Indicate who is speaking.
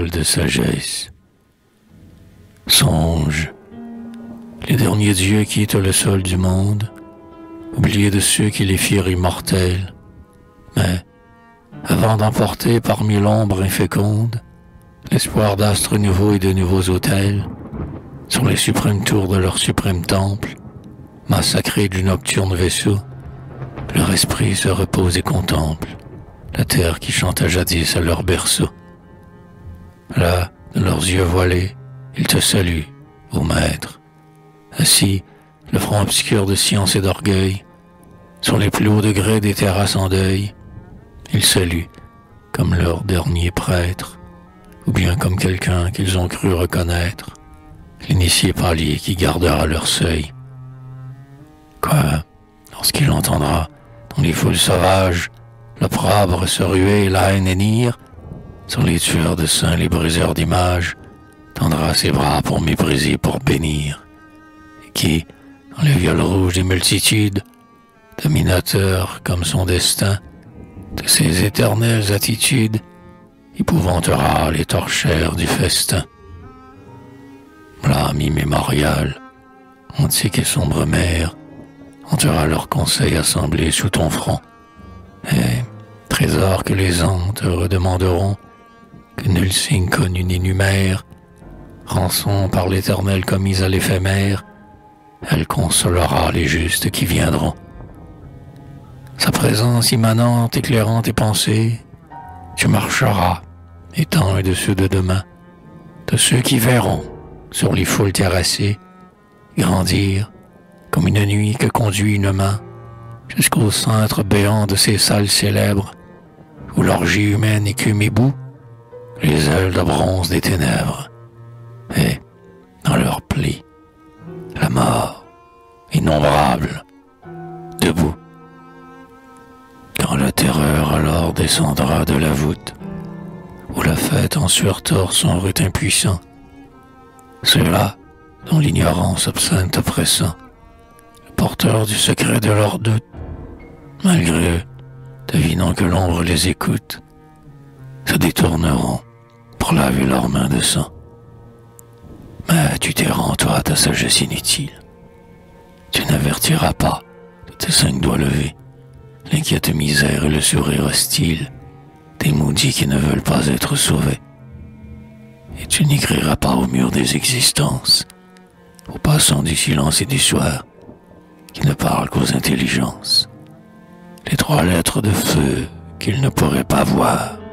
Speaker 1: parole de sagesse. Songe, les derniers dieux quittent le sol du monde, oubliés de ceux qui les firent immortels. Mais, avant d'emporter parmi l'ombre inféconde l'espoir d'astres nouveaux et de nouveaux autels, sur les suprêmes tours de leur suprême temple, massacrés du nocturne vaisseau, leur esprit se repose et contemple la terre qui chanta jadis à leur berceau. Là, de leurs yeux voilés, ils te saluent, ô maître. Assis, le front obscur de science et d'orgueil, sur les plus hauts degrés des terrasses en deuil, ils saluent, comme leur dernier prêtre, ou bien comme quelqu'un qu'ils ont cru reconnaître, l'initié palier qui gardera leur seuil. Quoi, lorsqu'il entendra, dans les foules sauvages, l'opprobre se ruer et la haine hennir, sur les tueurs de saints, les briseurs d'images, tendra ses bras pour mépriser, pour bénir, et qui, dans les viols rouges des multitudes, dominateur comme son destin, de ses éternelles attitudes, épouvantera les torchères du festin. Blâme immémorial, antique et sombre mer, hantera leurs conseils assemblés sous ton front, et trésors que les ans te redemanderont, que nul signe connu n'énumère, rançon par l'éternel commise à l'éphémère, elle consolera les justes qui viendront. Sa présence immanente éclairant tes pensées, tu marcheras, étant un de ceux de demain, de ceux qui verront, sur les foules terrassées, grandir, comme une nuit que conduit une main, jusqu'au cintre béant de ces salles célèbres, où l'orgie humaine écume et bout, les ailes de bronze des ténèbres, et, dans leurs plis, la mort, innombrable, debout. Quand la terreur alors descendra de la voûte, où la fête en surtord son rut impuissant, ceux-là, dont l'ignorance obscène t'oppressant, le porteur du secret de leur doute, malgré eux, devinant que l'ombre les écoute, se détourneront pour laver leurs mains de sang. Mais tu t'airas toi ta sagesse inutile. Tu n'avertiras pas de tes 5 doigts levés l'inquiète misère et le sourire hostile des maudits qui ne veulent pas être sauvés. Et tu n'écriras pas au mur des existences, aux passants du silence et du soir, qui ne parlent qu'aux intelligences, les 3 lettres de feu qu'ils ne pourraient pas voir.